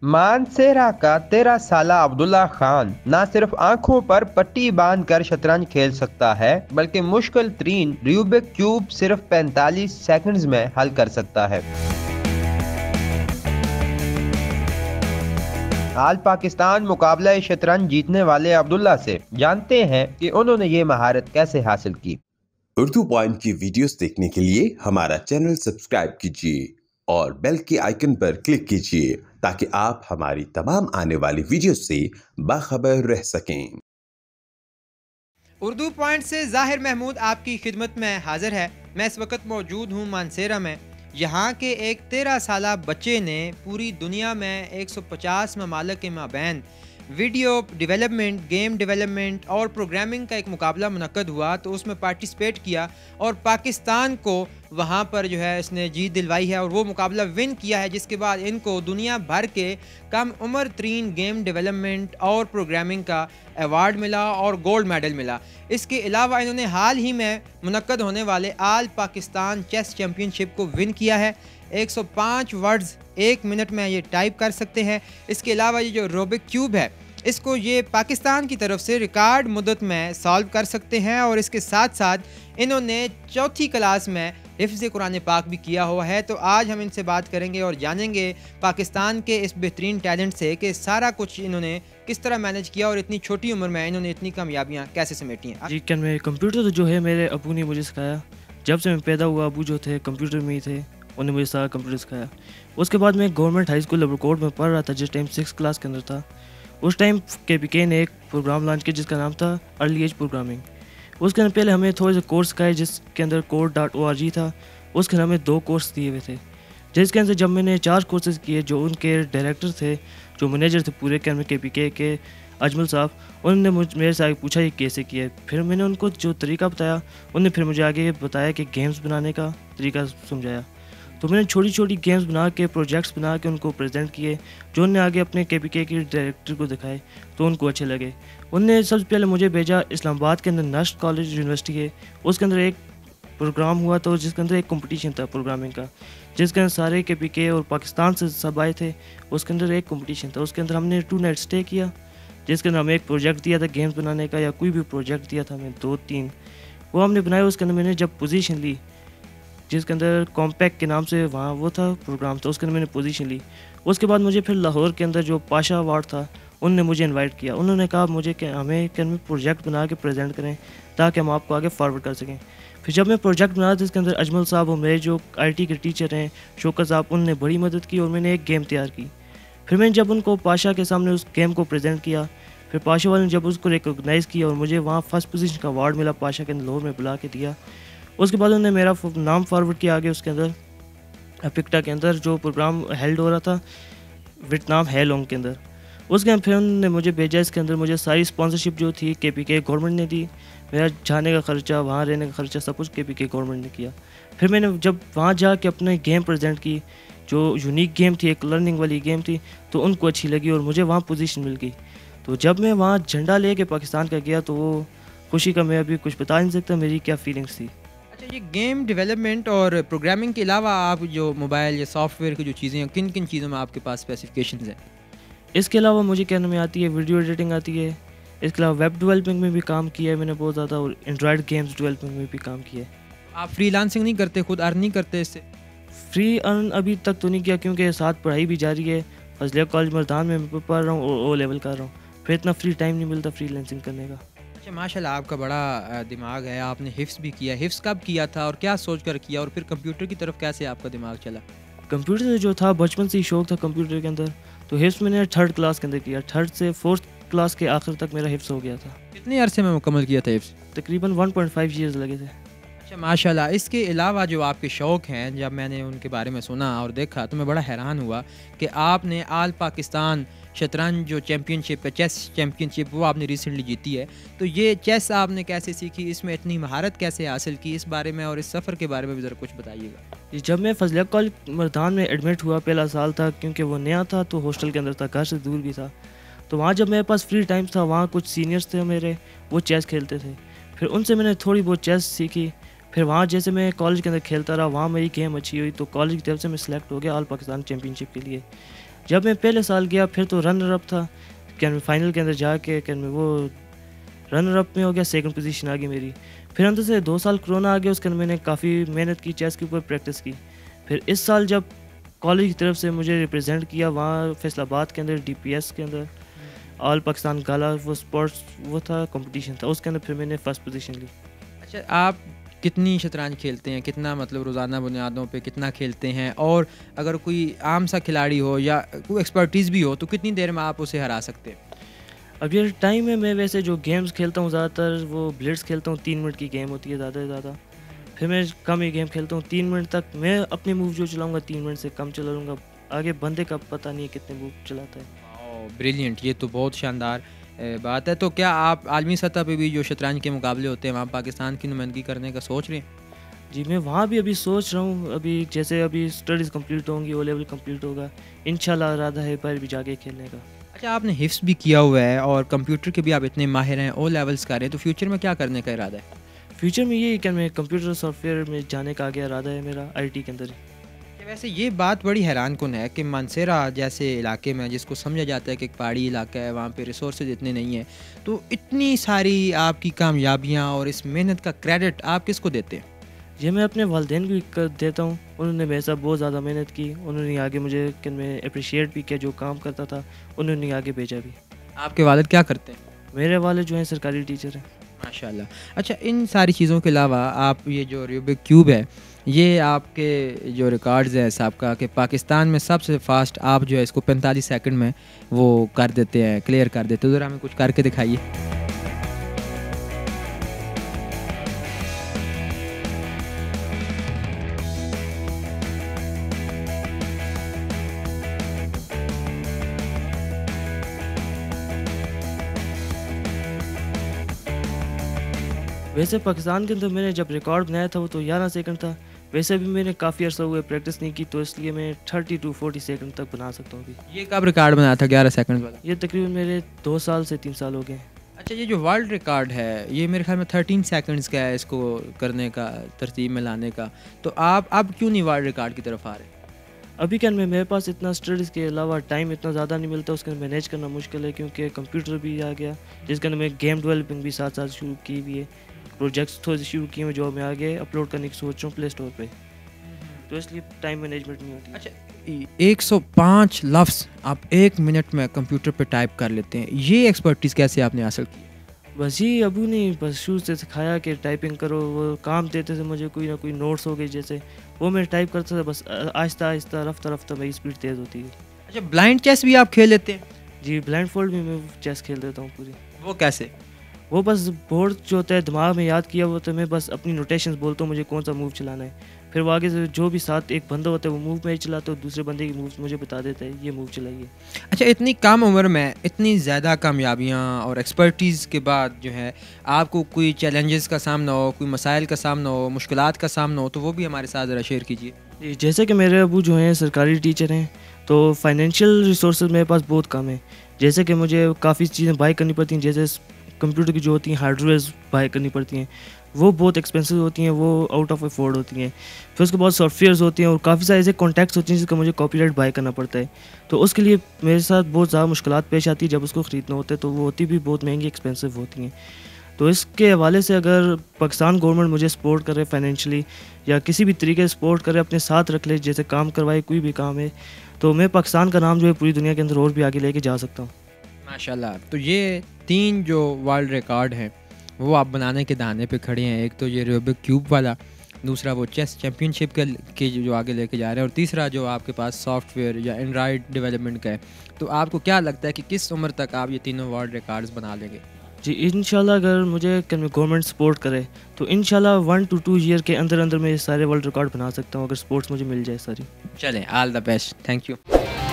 मानसेरा का 13 साला अब्दुल्ला खान न सिर्फ आंखों पर पट्टी बांध कर शतरंज खेल सकता है बल्कि मुश्किल तरीन रूबिक क्यूब सिर्फ 45 सेकंड्स में हल कर सकता है। आज पाकिस्तान मुकाबला शतरंज जीतने वाले अब्दुल्ला से जानते हैं कि उन्होंने ये महारत कैसे हासिल की। उर्दू पॉइंट की वीडियोस देखने के लिए हमारा चैनल सब्सक्राइब कीजिए और बेल के आइकन पर क्लिक कीजिए ताकि आप हमारी तमाम आने वाली वीडियो से बाखबर रह सकें। उर्दू पॉइंट से ज़ाहिर महमूद आपकी खिदमत में हाजिर है। मैं इस वक्त मौजूद हूँ मानसेरा में। यहाँ के एक 13 साला बच्चे ने पूरी दुनिया में 150 ममालिक के माबैन वीडियो डेवलपमेंट, गेम डेवलपमेंट और प्रोग्रामिंग का एक मुकाबला मुनक्कद हुआ, तो उसमें पार्टिसिपेट किया और पाकिस्तान को वहाँ पर जो है इसने जीत दिलवाई है और वो मुकाबला विन किया है, जिसके बाद इनको दुनिया भर के कम उम्र तरीन गेम डेवलपमेंट और प्रोग्रामिंग का अवार्ड मिला और गोल्ड मेडल मिला। इसके अलावा इन्होंने हाल ही में मुनक्कद होने वाले आल पाकिस्तान चेस चैम्पियनशिप को विन किया है। 105 वर्ड्स 1 मिनट में ये टाइप कर सकते हैं। इसके अलावा ये जो रूबिक क्यूब है इसको ये पाकिस्तान की तरफ से रिकॉर्ड मुद्दत में सॉल्व कर सकते हैं और इसके साथ साथ इन्होंने चौथी क्लास में हिफ्ज़ कुरान पाक भी किया हुआ है। तो आज हम इनसे बात करेंगे और जानेंगे पाकिस्तान के इस बेहतरीन टैलेंट से कि सारा कुछ इन्होंने किस तरह मैनेज किया और इतनी छोटी उम्र में इन्होंने इतनी कामयाबियाँ कैसे समेटी हैं। जी क्या मैं कंप्यूटर जो है मेरे अबू ने मुझे सिखाया। जब से मैं पैदा हुआ अबू जो थे कंप्यूटर में ही थे, उन्होंने मुझे सारा कंप्यूटर सिखाया। उसके बाद मैं गवर्नमेंट हाई स्कूल लबरकोट में पढ़ रहा था, जिस टाइम 6 क्लास के अंदर था। उस टाइम KPK ने एक प्रोग्राम लॉन्च किया जिसका नाम था अर्ली एज प्रोग्रामिंग। उसके अंदर पहले हमें थोड़े से कोर्स सिखाए जिसके अंदर code.org था। उसके अंदर हमें 2 कोर्स दिए हुए थे, जिसके अंदर जब मैंने 4 कोर्सेज किए, जो उनके डायरेक्टर थे, जो मैनेजर थे पूरे के KPK के अजमल साहब, उन्होंने मेरे से आगे पूछा ये कैसे किया। फिर मैंने उनको जो तरीका बताया, उन्होंने फिर मुझे आगे बताया कि गेम्स बनाने का तरीका समझाया। तो मैंने छोटी छोटी गेम्स बना के, प्रोजेक्ट्स बना के उनको प्रेजेंट किए, जो उन्होंने आगे अपने KPK के डायरेक्टर को दिखाए तो उनको अच्छे लगे। उनने सबसे पहले मुझे भेजा इस्लामाबाद के अंदर नस्ट कॉलेज यूनिवर्सिटी है, उसके अंदर एक प्रोग्राम हुआ तो जिसके अंदर एक कंपटीशन था प्रोग्रामिंग का, जिसके अंदर सारे KPK और पाकिस्तान से सब आए थे। उसके अंदर एक कंपटीशन था, उसके अंदर हमने 2 नाइट स्टे किया, जिसके अंदर हमें एक प्रोजेक्ट दिया था गेम्स बनाने का, या कोई भी प्रोजेक्ट दिया था हमें 2-3, वो हमने बनाया। उसके अंदर मैंने जब पोजीशन ली, जिसके अंदर कॉम्पैक्ट के नाम से वहाँ वो था प्रोग्राम था, उसके अंदर मैंने पोजीशन ली। उसके बाद मुझे फिर लाहौर के अंदर जो पाशा अवार्ड था, उन्होंने मुझे इनवाइट किया। उन्होंने कहा मुझे कि हमें प्रोजेक्ट बना के प्रेजेंट करें ताकि हम आपको आगे फॉरवर्ड कर सकें। फिर जब मैं प्रोजेक्ट बना था, इसके अंदर अजमल साहब और मेरे जो IT के टीचर हैं शौकत साहब, उन्होंने बड़ी मदद की और मैंने एक गेम तैयार की। फिर मैंने जब उनको पाशा के सामने उस गेम को प्रेजेंट किया, फिर पाशा वाले ने जब उसको रिकॉग्नाइज़ किया और मुझे वहाँ फर्स्ट पोजीशन का अवार्ड मिला, पाशा के अंदर लाहौर में बुला के दिया। उसके बाद उन्होंने मेरा नाम फॉरवर्ड किया आगे उसके अंदर अपिक्टा के अंदर, जो प्रोग्राम हेल्ड हो रहा था वियतनाम हैलोंग के अंदर। उसके बाद फिर उन्होंने मुझे भेजा। इसके अंदर मुझे सारी स्पॉन्सरशिप जो थी KPK गवर्नमेंट ने दी, मेरा जाने का ख़र्चा, वहाँ रहने का ख़र्चा, सब कुछ KPK गवर्नमेंट ने किया। फिर मैंने जब वहाँ जाके अपने गेम प्रेजेंट की, जो यूनिक गेम थी, एक लर्निंग वाली गेम थी, तो उनको अच्छी लगी और मुझे वहाँ पोजीशन मिल गई। तो जब मैं वहाँ झंडा ले के पाकिस्तान का गया, तो वो खुशी का मैं अभी कुछ बता नहीं सकता मेरी क्या फीलिंग्स थी। अच्छा, ये गेम डेवलपमेंट और प्रोग्रामिंग के अलावा आप जो मोबाइल या सॉफ्टवेयर की जो चीज़ें हैं, किन किन चीज़ों में आपके पास स्पेसिफिकेशंस हैं? इसके अलावा मुझे कहने में आती है वीडियो एडिटिंग आती है। इसके अलावा वेब डेवलपिंग में भी काम किया है मैंने बहुत ज़्यादा, और एंड्रॉयड गेम्स डेवलपिंग में भी काम किया है। आप फ्रीलांसिंग नहीं करते, खुद अर्न नहीं करते इससे? फ्री अर्न अभी तक तो नहीं किया, क्योंकि साथ पढ़ाई भी जारी है। फजलिया कॉलेज मर्दान में मैं पढ़ रहा हूँ और O लेवल कर रहा हूँ, फिर इतना फ्री टाइम नहीं मिलता फ्रीलांसिंग करने का। अच्छा, माशाल्लाह आपका बड़ा दिमाग है। आपने हिफ्स भी किया, हिफ्स कब किया था और क्या सोच कर किया, और फिर कंप्यूटर की तरफ कैसे आपका दिमाग चला? कंप्यूटर से जो था बचपन से ही शौक था कंप्यूटर के अंदर, तो हिफ्स मैंने 3rd क्लास के अंदर किया। 3rd से 4th क्लास के आखिर तक मेरा हिफ्स हो गया था। कितने अरसे में मुकम्मल किया था हिफ्स? तकरीबन 1.5 ईयर्स लगे थे। अच्छा, माशाल्लाह। इसके अलावा जो आपके शौक़ हैं, जब मैंने उनके बारे में सुना और देखा तो मैं बड़ा हैरान हुआ कि आपने आल पाकिस्तान शतरंज जो चैम्पियनशिप है, चेस चैम्पियनशिप, वो आपने रिसेंटली जीती है। तो ये चेस आपने कैसे सीखी, इसमें इतनी महारत कैसे हासिल की, इस बारे में और इस सफ़र के बारे में भी ज़रा कुछ बताइएगा। जब मैं फजलिया कॉलेज मर्दान में एडमिट हुआ, पहला साल था, क्योंकि वो नया था तो हॉस्टल के अंदर था, घर से दूर भी था। तो वहाँ जब मेरे पास फ्री टाइम था, वहाँ कुछ सीनियर्स थे मेरे, वो चेस खेलते थे। फिर उनसे मैंने थोड़ी बहुत चेस सीखी। फिर वहाँ जैसे मैं कॉलेज के अंदर खेलता रहा, वहाँ मेरी गेम अच्छी हुई, तो कॉलेज की तरफ से मैं सिलेक्ट हो गया आल पाकिस्तान चैम्पियनशिप के लिए। جب میں پہلے سال گیا پھر تو رنر اپ تھا، فائنل کے اندر جا کے وہ رنر اپ میں ہو گیا، سیکنڈ پوزیشن آ گئی میری. پھر اندر سے 2 سال کرونا آ گیا، اس کے اندر میں نے کافی محنت کی، چیس کے اوپر پریکٹس کی. پھر اس سال جب کالج کی طرف سے مجھے ریپرزینٹ کیا وہاں فیصل آباد کے اندر DPS کے اندر آل پاکستان گالا وہ اسپورٹس وہ تھا کمپٹیشن تھا، اس کے اندر پھر میں نے فرسٹ پوزیشن لی. اچھا، آپ کتنی شطرنج کھیلتے ہیں؟ کتنا مطلب روزانہ بنیادوں پہ کتنا کھیلتے ہیں؟ اور اگر کوئی عام سا کھلاڑی ہو یا کوئی ایکسپرٹیز بھی ہو تو کتنی دیر میں آپ اسے ہرا سکتے ہیں؟ اب یہ ٹائم ہے، میں ویسے جو گیمز کھیلتا ہوں زیادہ تر وہ بلٹس کھیلتا ہوں، 3 منٹ کی گیم ہوتی ہے زیادہ سے زیادہ. پھر میں کم ہی گیم کھیلتا ہوں 3 منٹ تک. میں اپنے موو جو چلاؤں گا 3 منٹ سے کم چلاؤں گا، آگے بندے کا پتہ نہیں کتنے موو چلاتا ہے. بریلینٹ، یہ تو بہت شاندار بات ہے. تو کیا آپ عالمی سطح پہ بھی جو شطرنج کے مقابلے ہوتے ہیں وہاں پاکستان کی نمائندگی کرنے کا سوچ رہے ہیں؟ جی میں وہاں بھی ابھی سوچ رہا ہوں، ابھی جیسے ابھی اسٹڈیز کمپلیٹ ہوں گی، او لیول کمپلیٹ ہوگا، انشاءاللہ ارادہ ہے باہر بھی جا کے کھیلنے کا. اچھا، آپ نے حفظ بھی کیا ہوا ہے اور کمپیوٹر کے بھی آپ اتنے ماہر ہیں، او لیولس کر رہے ہیں، تو فیوچر میں کیا کرنے کا ارادہ ہے؟ فیوچر میں یہ کہ میں کمپیوٹر سافٹ ویئر میں جانے کا آگے ارادہ ہے میرا، IT کے اندر. ویسے یہ بات بڑی حیران کن ہے کہ مانسیرا جیسے علاقے میں جس کو سمجھا جاتا ہے کہ ایک پہاڑی علاقہ ہے، وہاں پہ ریسورسز اتنے نہیں ہیں، تو اتنی ساری آپ کی کامیابیاں اور اس محنت کا کریڈٹ آپ کس کو دیتے ہیں؟ یہ میں اپنے والدین کو دیتا ہوں، انہوں نے میرے ساتھ بہت زیادہ محنت کی، انہوں نے آگے مجھے کہ میں اپریشیٹ بھی کیا، جو کام کرتا تھا انہوں نے آگے بھیجا بھی. آپ کے والد کیا کرتے ہیں؟ میرے والد جو ہیں سرکاری ٹیچر ہیں. ماشاء اللہ. اچھا، ان ساری چیزوں کے علاوہ آپ یہ جو ریوبک کیوب ہے، یہ آپ کے جو ریکارڈز ہیں سابقہ کہ پاکستان میں سب سے فاسٹ آپ جو ہے اس کو 45 سیکنڈ میں وہ کر دیتے ہیں، کلیئر کر دیتے ہیں. ذرا ہمیں کچھ کر کے دکھائیے. ویسے پاکستان کے اندر میں نے جب ریکارڈ بنایا تھا وہ تو 11 سیکنڈ تھا. ویسے بھی میں نے کافی عرصہ ہوئے پریکٹس نہیں کی، تو اس لیے میں 30 to 40 سیکنڈ تک بنا سکتا ہوں ابھی. یہ کب ریکارڈ بنایا تھا 11 سیکنڈ والا؟ یہ تقریباً میرے 2 سال سے 3 سال ہو گئے. اچھا، یہ جو ورلڈ ریکارڈ ہے یہ میرے خیال میں 13 سیکنڈز کا ہے، اس کو کرنے کا، ترتیب میں لانے کا. تو آپ اب کیوں نہیں ورلڈ ریکارڈ کی طرف آ رہے؟ ابھی کیا میرے پاس اتنا اسٹڈیز کے علاوہ ٹائم اتنا زیادہ نہیں ملتا، اس کے اندر مینیج کرنا مشکل ہے، کیونکہ کمپیوٹر بھی آ گیا جس کے اندر میں گیم ڈیولپنگ بھی ساتھ ساتھ شروع کی ہوئی ہے. پروجیکٹس تھوڑے سے شروع کیے ہیں جو میں آگے اپلوڈ کرنے کی سوچ رہا ہوں پلے اسٹور پہ، تو اس لیے ٹائم مینجمنٹ نہیں ہوتی. اچھا، 105 لفظ آپ 1 منٹ میں کمپیوٹر پہ ٹائپ کر لیتے ہیں، یہ ایکسپرٹیز کیسے آپ نے حاصل کی؟ بس یہ ابو نے بس شروع سے سکھایا کہ ٹائپنگ کرو، وہ کام دیتے تھے مجھے کوئی نہ کوئی نوٹس ہو گئے جیسے، وہ میں ٹائپ کرتا تھا، بس آہستہ آہستہ رفتہ رفتہ میری اسپیڈ تیز ہوتی ہے. اچھا، بلائنڈ چیس بھی آپ کھیل لیتے ہیں؟ جی بلائنڈ فولڈ بھی میں چیس کھیل دیتا ہوں پوری. وہ کیسے؟ وہ بس بورڈ جو ہوتا ہے دماغ میں یاد کیا، وہ تو میں بس اپنی نوٹیشنز بولتا ہوں مجھے کون سا موو چلانا ہے، پھر وہ آگے سے جو بھی ساتھ ایک بندہ ہوتا ہے وہ موو میں چلاتا ہے، دوسرے بندے کی مووز مجھے بتا دیتا ہے یہ موو چلائیے. اچھا، اتنی کم عمر میں اتنی زیادہ کامیابیاں اور ایکسپرٹیز کے بعد جو ہے آپ کو کوئی چیلنجز کا سامنا ہو، کوئی مسائل کا سامنا ہو، مشکلات کا سامنا ہو، تو وہ بھی ہمارے ساتھ ذرا شیئر کیجیے. جی جیسے کہ میرے ابو جو ہیں سرکاری ٹیچر ہیں، تو فائنینشیل ریسورسز میرے پاس بہت کم ہیں. جیسے کہ مجھے کافی چیزیں بائی کرنی پڑتی ہیں، جیسے کمپیوٹر کی جو ہوتی ہیں ہارڈ ویئرز بائی کرنی پڑتی ہیں، وہ بہت ایکسپینسو ہوتی ہیں، وہ آؤٹ آف افورڈ ہوتی ہیں. پھر اس کے بعد سافٹ ویئرز ہوتی ہیں اور کافی سارے ایسے کانٹیکٹس ہوتے ہیں جس کا مجھے کاپی رائٹ بائی کرنا پڑتا ہے. تو اس کے لیے میرے ساتھ بہت زیادہ مشکلات پیش آتی ہے جب اس کو خریدنا ہوتا ہے، تو وہ ہوتی بھی بہت مہنگی ایکسپینسو ہوتی ہیں. تو اس کے حوالے سے اگر پاکستان گورنمنٹ مجھے سپورٹ کرے فائنینشلی یا کسی بھی طریقے سے سپورٹ کرے، اپنے ساتھ رکھ لے، جیسے کام کروائے کوئی بھی کام ہے، تو میں پاکستان کا نام جو ہے پوری دنیا کے اندر اور بھی آگے لے کے جا سکتا ہوں. ماشاء اللہ. تو یہ 3 جو ورلڈ ریکارڈ ہیں وہ آپ بنانے کے دہانے پہ کھڑے ہیں. ایک تو یہ ریوبک کیوب والا، دوسرا وہ چیس چیمپئن شپ کے جو آگے لے کے جا رہے ہیں، اور تیسرا جو آپ کے پاس سافٹ ویئر یا اینڈرائڈ ڈیولپمنٹ کا ہے. تو آپ کو کیا لگتا ہے کہ کس عمر تک آپ یہ تینوں ورلڈ ریکارڈز بنا لیں گے؟ جی انشاءاللہ اگر مجھے گورنمنٹ سپورٹ کرے تو انشاءاللہ 1 to 2 ایئر کے اندر اندر میں یہ سارے ورلڈ ریکارڈ بنا سکتا ہوں، اگر سپورٹس مجھے مل جائے ساری. چلیں، all the best, thank you.